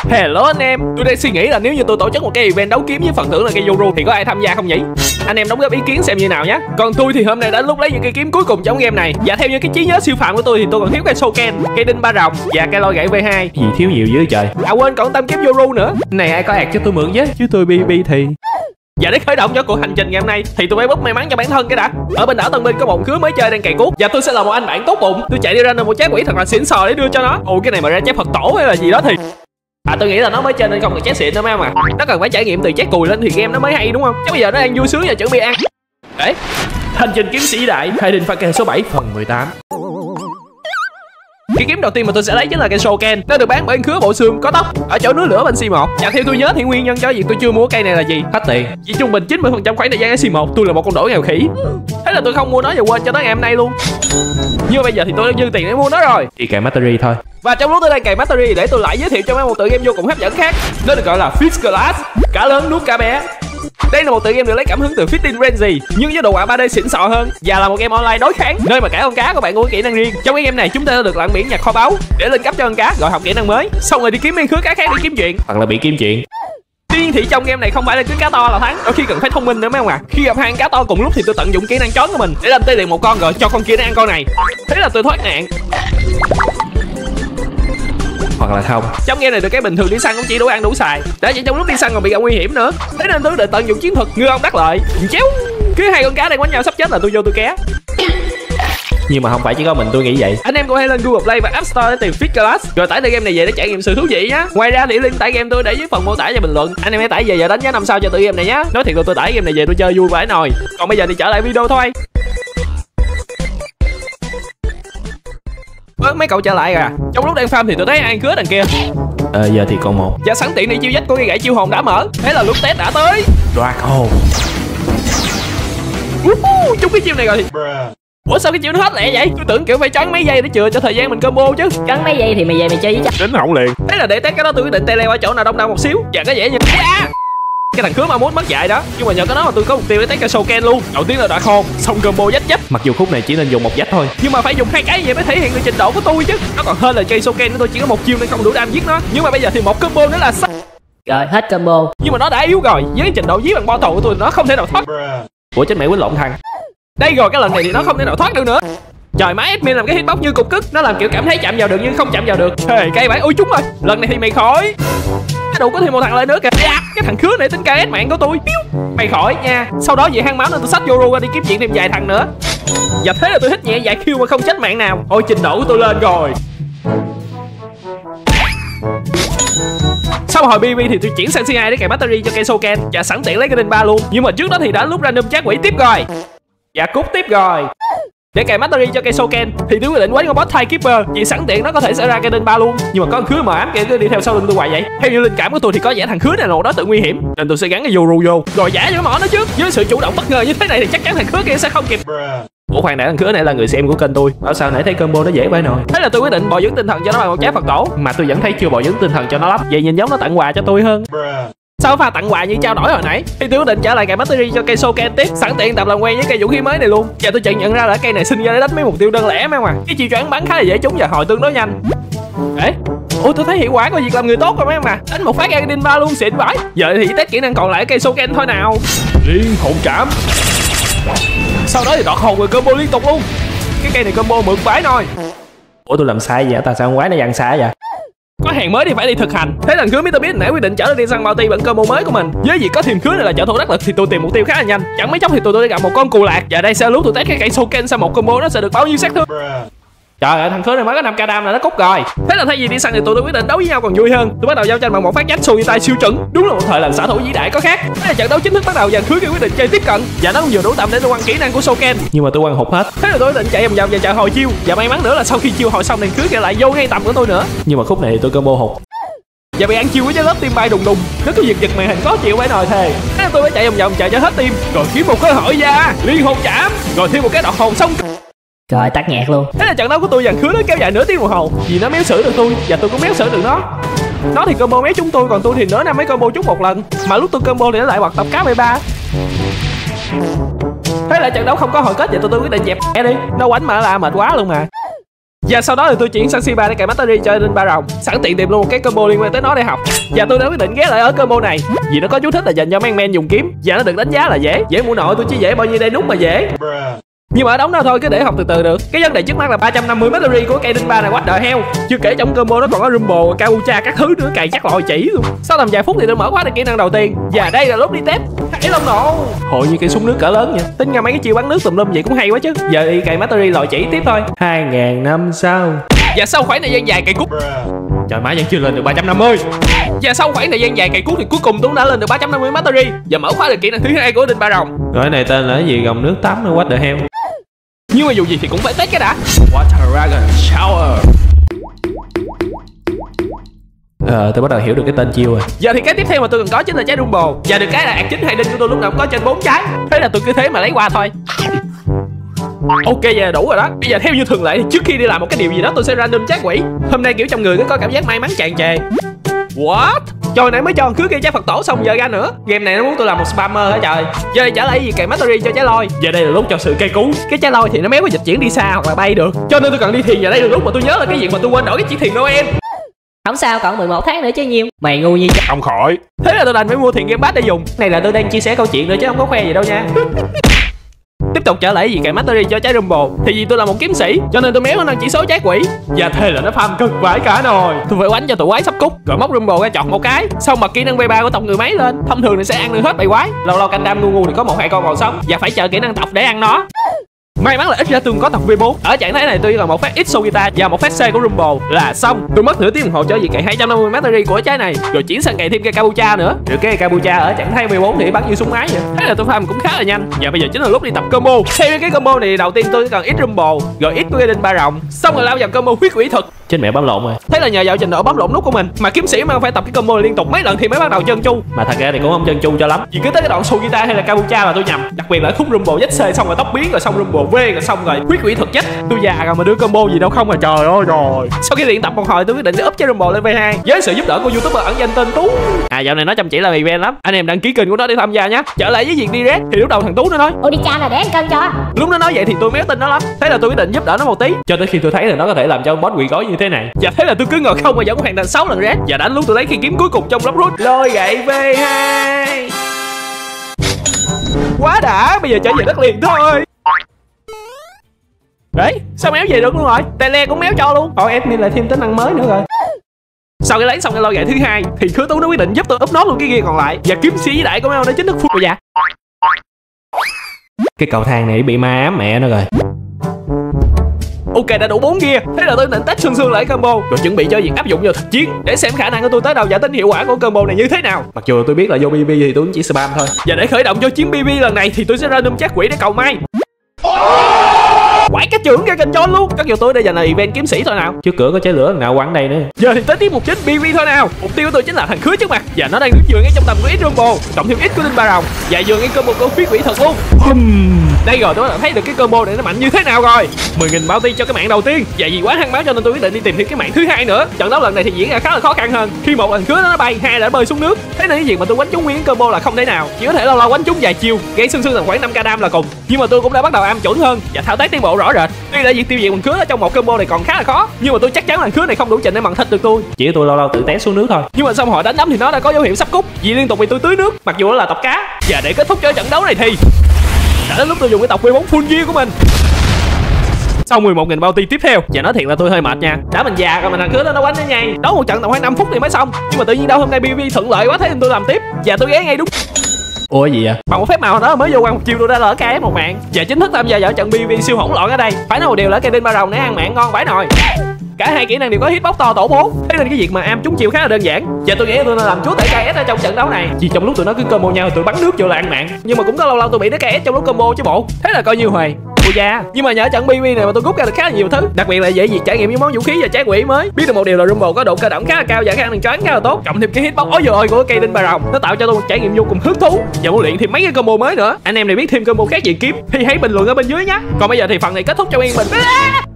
Hello anh em, tôi đang suy nghĩ là nếu như tôi tổ chức một cái event đấu kiếm với phần thưởng là cây Yoru thì có ai tham gia không nhỉ? Anh em đóng góp ý kiến xem như nào nhé. Còn tôi thì hôm nay đã lúc lấy những cây kiếm cuối cùng trong game này. Và theo như cái trí nhớ siêu phàm của tôi thì tôi còn thiếu cây Soken, cây đinh ba rồng và cây lôi gậy V2. Gì thiếu nhiều dữ trời. À quên, còn tam kiếm Yoru nữa. Này ai có ạt cho tôi mượn với, chứ tôi BB thì. Và để khởi động cho cuộc hành trình ngày hôm nay thì tôi phải bốc may mắn cho bản thân cái đã. Ở bên đảo Tân Binh có một khứa mới chơi đang cày cuốc và tôi sẽ là một anh bạn tốt bụng. Tôi chạy đi ra nơi một trái quỷ thật là xịn sò để đưa cho nó. Ôi cái này mà ra trái Phật tổ hay là gì đó thì tôi nghĩ là nó mới chơi nên không cần trái xịn nữa mấy em à. Nó cần phải trải nghiệm từ trái cùi lên thì game nó mới hay đúng không? Chứ bây giờ nó đang vui sướng và chuẩn bị ăn. Đấy, hành trình kiếm sĩ đại Khai Đình Pha Kê số 7 phần 18. Cái kiếm đầu tiên mà tôi sẽ lấy chính là cây Soken. Nó được bán bởi khứa bộ xương có tóc ở chỗ núi lửa bên C1. Và theo tôi nhớ thì nguyên nhân cho việc tôi chưa mua cây này là gì? Hết tiền. Chỉ trung bình 90% khoảng thời gian ở C1 tôi là một con đổ nghèo khỉ. Thế là tôi không mua nó và quên cho tới ngày hôm nay luôn. Nhưng mà bây giờ thì tôi đã dư tiền để mua nó rồi. Thì cài Mastery thôi. Và trong lúc tôi đang cày Mastery để tôi lại giới thiệu cho mấy một tựa game vô cùng hấp dẫn khác. Nó được gọi là Fish Class, cá lớn nuốt cá bé. Đây là một tựa game được lấy cảm hứng từ Fishing Frenzy nhưng với đồ họa 3D xịn sò hơn và là một game online đối kháng nơi mà cả con cá của bạn có kỹ năng riêng. Trong cái game này chúng ta đã được lặn biển nhặt kho báu để lên cấp cho con cá rồi học kỹ năng mới, xong rồi đi kiếm mấy khứa cá khác để kiếm chuyện hoặc là bị kiếm chuyện. Tuy nhiên thì trong game này không phải là cứ cá to là thắng, đôi khi cần phải thông minh nữa mấy ông à. Khi gặp hai con cá to cùng lúc thì tôi tận dụng kỹ năng chón của mình để làm tê liệt một con rồi cho con kia nó ăn con này. Thế là tôi thoát nạn. Hoặc là không. Trong game này được cái bình thường đi săn cũng chỉ đủ ăn đủ xài. Đã vậy trong lúc đi săn còn bị gặp nguy hiểm nữa. Thế nên tôi định tận dụng chiến thuật ngư ông đắc lợi. Chéo. Cứ hai con cá đang quánh nhau sắp chết là tôi vô tôi ké. Nhưng mà không phải chỉ có mình tôi nghĩ vậy. Anh em cũng hãy lên Google Play và App Store để tìm Fish Class rồi tải tựa game này về để trải nghiệm sự thú vị nhá. Ngoài ra thì link tải game tôi để dưới phần mô tả và bình luận. Anh em hãy tải về và đánh giá 5 sao cho tựa game này nhá. Nói thiệt là tôi tải game này về tôi chơi vui vãi nồi. Còn bây giờ thì trở lại video thôi. Mấy cậu trở lại à? Trong lúc đang farm thì tôi thấy ai cứa đằng kia. Giờ thì còn một. Và sẵn tiện đi chiêu dách của cây gậy chiêu hồn đã mở. Thế là lúc test đã tới. Đoạt hồn. Trúng cái chiêu này rồi thì ủa sao cái chiêu nó hết lẹ vậy? Tôi tưởng kiểu phải trắng mấy giây để chừa cho thời gian mình combo chứ. Trắng mấy giây thì mày về mày chơi với chắc. Đến hỏng liền. Thế là để test cái đó tôi quyết định tele qua chỗ nào đông đông một xíu. Và có vẻ như cái thằng cướp mà muốn mất dạy đó. Nhưng mà nhờ cái đó mà tôi có mục tiêu để test cái Soken luôn. Đầu tiên là đoạt hồn, xong combo dách dách. Mặc dù khúc này chỉ nên dùng một dách thôi, nhưng mà phải dùng hai cái vậy mới thể hiện được trình độ của tôi chứ. Nó còn hơn là cây Soken của tôi chỉ có một chiêu nên không đủ đam giết nó. Nhưng mà bây giờ thì một combo nữa là rồi hết combo. Nhưng mà nó đã yếu rồi. Với trình độ giết bằng portal của tôi nó không thể nào thoát. Ủa chết mẹ quýnh lộn thằng. Đây rồi, cái lần này thì nó không thể nào thoát được nữa. Trời má, admin làm cái hitbox như cục cức. Nó làm kiểu cảm thấy chạm vào được nhưng không chạm vào được. Hey, cây bãi ôi trúng rồi. Lần này thì mày khỏi. Cái đủ có thêm một thằng lại nữa kìa. Cái thằng khứa này tính KS mạng của tôi. Mày khỏi nha. Sau đó về hang máu nên tôi xách Yoru ra đi kiếm chuyện thêm vài thằng nữa. Và thế là tôi hit nhẹ vài kill mà không chết mạng nào. Ôi trình độ của tôi lên rồi. Sau hồi BB thì tôi chuyển sang C2 để cài battery cho cây Soken và sẵn tiện lấy cái đinh 3 luôn. Nhưng mà trước đó thì đã lúc random chat quỷ tiếp rồi. Và cút tiếp rồi. Để cài battery cho cây Soken thì tôi quyết định quánh con boss Timekeeper vì sẵn tiện nó có thể sẽ ra cây đinh 3 luôn. Nhưng mà có con khứa mờ ám kia cứ đi theo sau lưng tôi hoài vậy. Theo như linh cảm của tôi thì có vẻ thằng khứa này là một đối tượng nguy hiểm nên tôi sẽ gắn cái Yoru vô rồi giả cho mỏ nó trước. Với sự chủ động bất ngờ như thế này thì chắc chắn thằng khứa kia sẽ không kịp. Ủa khoan đã, thằng khứa này là người xem của kênh tôi. Bảo sao nãy thấy combo nó dễ vãi nồi. Thế là tôi quyết định bồi dưỡng tinh thần cho nó bằng một trái Phật tổ. Mà tôi vẫn thấy chưa bồi dưỡng tinh thần cho nó lắm. Vậy nhìn giống nó tặng quà cho tôi hơn. Sau pha tặng quà như trao đổi hồi nãy thì tôi quyết định trở lại cài battery cho cây Soken tiếp, sẵn tiện tập làm quen với cây vũ khí mới này luôn. Và tôi chợt nhận ra là cây này sinh ra để đánh mấy mục tiêu đơn lẻ mấy mà cái chiêu choáng bắn khá là dễ trúng và hồi tương đối nhanh. Ê, ủa tôi thấy hiệu quả của việc làm người tốt rồi mấy em à. Đánh một phát ra đinh 3 luôn xịn vãi. Giờ thì test kỹ năng còn lại cây Soken thôi nào. Liên hồn trảm. Sau đó thì đoạt hồn rồi combo liên tục luôn. Cái cây này combo mượt vãi thôi. Ủa tôi làm sai vậy? Tại sao con quái nó dằn xa vậy? Có hàng mới thì phải đi thực hành. Thế lần khứa Mr Beast nãy quyết định trở đi săn bounty bằng combo mới của mình. Với việc có thêm khứa này là trợ thủ đắc lực thì tôi tìm mục tiêu khá là nhanh. Chẳng mấy chốc thì tôi đã gặp một con cù lạc. Và đây sẽ lúc tôi test cái cây Soken sau một combo nó sẽ được bao nhiêu sát thương. Trời ơi, thằng khứa này mới có 5k đam là nó cút rồi. Thế là thay vì đi săn thì tôi quyết định đấu với nhau còn vui hơn. Tôi bắt đầu giao tranh bằng một phát nhách xù tay siêu chuẩn. Đúng là một thời làm xạ thủ vĩ đại có khác. Thế là trận đấu chính thức bắt đầu và khứa kia quyết định chơi tiếp cận. Và nó cũng vừa đủ tầm để tôi quăng kỹ năng của Soken. Nhưng mà tôi quăng hụt hết. Thế là tôi quyết định chạy vòng vòng và chờ hồi chiêu. Và may mắn nữa là sau khi chiêu hồi xong thì khứa kia lại vô ngay tầm của tôi nữa. Nhưng mà khúc này thì tôi combo hụt. Và bị ăn chiêu với trái lớp tim bay đùng đùng. Nó cứ giật giật màn hình khó chịu phải nồi thề. Thế tôi phải chạy vòng vòng chờ cho hết tim rồi kiếm một cơ hội ra liên hồn chạm rồi thêm một cái đoạt hồn xong. Trời tắt nhạc luôn. Thế là trận đấu của tôi dàn khứa nó kéo dài nửa tiếng đồng hồ vì nó méo xử được tôi và tôi cũng méo xử được nó. Nó thì combo méo chúng tôi còn tôi thì nửa năm mới combo chúng một lần. Mà lúc tôi combo thì nó lại bật tập cá 13. Thế là trận đấu không có hồi kết và tôi quyết định dẹp đi. Nó quánh mà là mệt quá luôn mà. Và sau đó thì tôi chuyển sang C3 để cài battery cho Eden ba rồng, sẵn tiện tìm luôn một cái combo liên quan tới nó để học. Và tôi đã quyết định ghé lại ở combo này vì nó có chú thích là dành cho mấy men dùng kiếm và nó được đánh giá là dễ mũ nội. Tôi chỉ dễ bao nhiêu đây nút mà dễ. Nhưng mà ở đống đó thôi, cứ để học từ từ được. Cái vấn đề trước mắt là 350 battery của cây Eden 3 này quá đời heo. Chưa kể trong combo nó còn có Rumble, Kabucha các thứ nữa, cày chắc lòi chỉ luôn. Sau tầm vài phút thì tôi mở khóa được kỹ năng đầu tiên. Và đây là lúc đi test Hải Long nổ. Hội như cây súng nước cỡ lớn nha. Tính ra mấy cái chiêu bắn nước tùm lum vậy cũng hay quá chứ. Giờ đi cày battery lòi chỉ tiếp thôi. 2000 năm sau. Và sau khoảng thời gian dài cày cút, trời má vẫn chưa lên được 350. Và sau khoảng thời gian dài cày cuốc thì cuối cùng Tuấn đã lên được 350 battery và mở khóa được kỹ năng thứ hai của Eden ba rồng. Cái này tên là cái gì? Gồng nước tắm nó quá đời heo. Nhưng mà dù gì thì cũng phải test cái đã. Water Dragon Shower. Tôi bắt đầu hiểu được cái tên chiêu rồi. Giờ thì cái tiếp theo mà tôi cần có chính là trái Rumble. Và được cái là ạc chính 2 đinh của tôi lúc nào cũng có trên 4 trái. Thế là tôi cứ thế mà lấy qua thôi. Ok, vậy là đủ rồi đó. Bây giờ theo như thường lệ thì trước khi đi làm một cái điều gì đó tôi sẽ random chat quỷ. Hôm nay kiểu trong người cứ có cảm giác may mắn tràn trề. What? Trời nãy mới cho cứa cây trái Phật tổ xong giờ ra nữa. Game này nó muốn tôi làm một spammer hả trời. Giờ đây trả lại gì cày battery cho trái lôi. Giờ đây là lúc cho sự cây cú. Cái trái lôi thì nó méo có dịch chuyển đi xa hoặc là bay được, cho nên tôi cần đi thiền. Và đây là lúc mà tôi nhớ là cái việc mà tôi quên đổi cái chỉ thiền Noel. Không sao, còn 11 tháng nữa chứ nhiêu. Mày ngu như không khỏi. Thế là tôi đành phải mua thiền game pass để dùng. Này là tôi đang chia sẻ câu chuyện nữa chứ không có khoe gì đâu nha. Tiếp tục trở lại gì cày battery cho trái Rumble thì vì tôi là một kiếm sĩ cho nên tôi méo khả năng chỉ số trái quỷ. Và thế là nó farm cực vãi cả nồi. Tôi phải quánh cho tụi quái sắp cút rồi móc Rumble ra chọn một cái, xong bật kỹ năng V3 của tộc người máy lên. Thông thường thì sẽ ăn được hết bầy quái. Lâu lâu canh đam ngu thì có 1-2 con còn sống và phải chờ kỹ năng tộc để ăn nó. May mắn là ít ra tôi có tộc V4. Ở trạng thái này tôi còn một phát X Sogita và một phát C của Rumble là xong. Tôi mất nửa tiếng đồng hồ cho việc cày 250 battery của trái này rồi chuyển sang cày thêm cây Kabucha nữa. Được cái Kabucha ở trạng thái V4 thì bắn như súng máy vậy. Thế là tôi farm cũng khá là nhanh. Và bây giờ chính là lúc đi tập combo. Theo cái combo này đầu tiên tôi cần X Rumble rồi X của Eden ba rồng, xong rồi lao vào combo huyết quỷ thực. Trên mẹ bấm lộn rồi. Thế là nhờ vào trình độ bấm lộn nút của mình mà kiếm sĩ mà phải tập cái combo liên tục mấy lần thì mới bắt đầu chân chu. Mà thật ra thì cũng không chân chu cho lắm. Vì cứ tới cái đoạn Sogita hay là Kabucha là tôi nhầm. Đặc biệt là khúc Rumble Z xong rồi tóc biến rồi xong Rumble V rồi xong rồi huyết quỷ thực chết. Tôi già rồi mà đưa combo gì đâu không à, trời ơi trời. Sau khi luyện tập một hồi tôi quyết định sẽ up trái Rumble lên V2 với sự giúp đỡ của YouTuber ẩn danh tên Tú. Dạo này nó chăm chỉ là event lắm. Anh em đăng ký kênh của nó để tham gia nhé. Trở lại với việc đi red thì lúc đầu thằng Tú nó nói Ủa đi cha là để anh cân cho. Lúc nó nói vậy thì tôi méo tin nó lắm. Thế là tôi quyết định giúp đỡ nó một tí cho tới khi tôi thấy là nó có thể làm cho boss quỷ gói như thế này. Và thế là tôi cứ ngồi không mà vẫn hoàn thành 6 lần red. Và đánh lúc tôi lấy khi kiếm cuối cùng trong Bloodroot lôi gậy V2. Quá đã, bây giờ trở về đất liền thôi. Đấy, sao méo về được luôn rồi. Tele cũng méo cho luôn. Admin lại thêm tính năng mới nữa rồi. Sau cái lấy xong cái lôi gậy thứ hai thì Khứa Tú nó quyết định giúp tôi up nốt luôn cái kia còn lại. Và kiếm sĩ vĩ đại của Mèo đã chính thức full rồi dạ. Cái cầu thang này bị ma ám mẹ nó rồi. Ok, đã đủ 4 gear. Thế là tôi định test xương lại combo rồi chuẩn bị cho việc áp dụng vào thực chiến để xem khả năng của tôi tới đâu và tính hiệu quả của combo này như thế nào. Mặc dù tôi biết là vô BB thì tôi cũng chỉ spam thôi. Và để khởi động cho chuyến BB lần này thì tôi sẽ random chat quỷ để cầu may. Quải cái trưởng ra kênh cho luôn. Các dù tôi đây dành là event kiếm sĩ thôi nào. Trước cửa có trái lửa nào quăng đây nữa. Giờ thì tới tiếp mục chính BB thôi nào. Mục tiêu của tôi chính là thằng Khứa trước mặt. Và nó đang đứng dựa ngay trong tầm của X Rumble cộng thêm X của Linh Ba Rồng và dựa ngay combo của huyết quỷ thật luôn. Đây rồi tôi đã thấy được cái combo này nó mạnh như thế nào rồi. 10.000 bounty cho cái mạng đầu tiên. Và vì quá hăng máu cho nên tôi quyết định đi tìm thêm cái mạng thứ hai nữa. Trận đấu lần này thì diễn ra khá là khó khăn hơn khi một lần Khứa nó bay, hai là nó bơi xuống nước. Thế nên cái việc mà tôi quánh trúng nguyên combo là không thể nào. Chỉ có thể lâu lâu quánh trúng vài chiêu gây sưng tầm khoảng 5k đam là cùng. Nhưng mà tôi cũng đã bắt đầu am chuẩn hơn và thao tác tiến bộ rõ rệt. Tuy là việc tiêu diệt thằng Khứa ở trong một combo này còn khá là khó, nhưng mà tôi chắc chắn là Khứa này không đủ trình để bằng thịt được tôi. Chỉ tôi lâu lâu tự té xuống nước thôi. Nhưng mà xong hồi đánh đấm thì nó đã có dấu hiệu sắp cút vì liên tục bị tôi tưới nước, mặc dù nó là tộc cá. Và để kết thúc cho trận đấu này thì đã đến lúc tôi dùng cái tộc V4 full gear của mình. Sau 11.000 bounty tiếp theo. Và nói thiệt là tôi hơi mệt nha. Đã mình già rồi mà thằng Khứa nó quánh nó nhây. Đấu một trận tầm khoảng 5 phút thì mới xong. Nhưng mà tự nhiên đâu hôm nay BB thuận lợi quá thế nên tôi làm tiếp. Và tôi ghé ngay đúng. Ủa gì vậy? Bằng một phép màu đó mới vô quăng một chiêu tôi đã lỡ KS một mạng. Và chính thức tham gia vào trận BB siêu hỗn loạn ở đây. Phải nói một điều là cây Eden ba rồng để ăn mạng ngon vãi nồi. Cả hai kỹ năng đều có hitbox to tổ 4. Thế nên cái việc mà am trúng chiêu khá là đơn giản. Và tôi nghĩ tôi nên làm chúa tể KS ở trong trận đấu này. Vì trong lúc tụi nó cứ combo nhau tôi bắn nước vô là ăn mạng. Nhưng mà cũng có lâu lâu tôi bị nó KS trong lúc combo chứ bộ. Thế là coi như huề. Ôi da. Nhưng mà nhờ trận BB này mà tôi rút ra được khá là nhiều thứ. Đặc biệt là dễ dàng trải nghiệm những món vũ khí và trái quỷ mới. Biết được một điều là Rumble có độ cơ động khá là cao và khả năng choáng khá là tốt. Cộng thêm cái hitbox ối giời ơi của cây Eden ba rồng, nó tạo cho tôi một trải nghiệm vô cùng hứng thú. Và muốn luyện thêm mấy cái combo mới nữa. Anh em này biết thêm combo khác gì kiếm thì hãy bình luận ở bên dưới nhé. Còn bây giờ thì phần này kết thúc cho yên bình.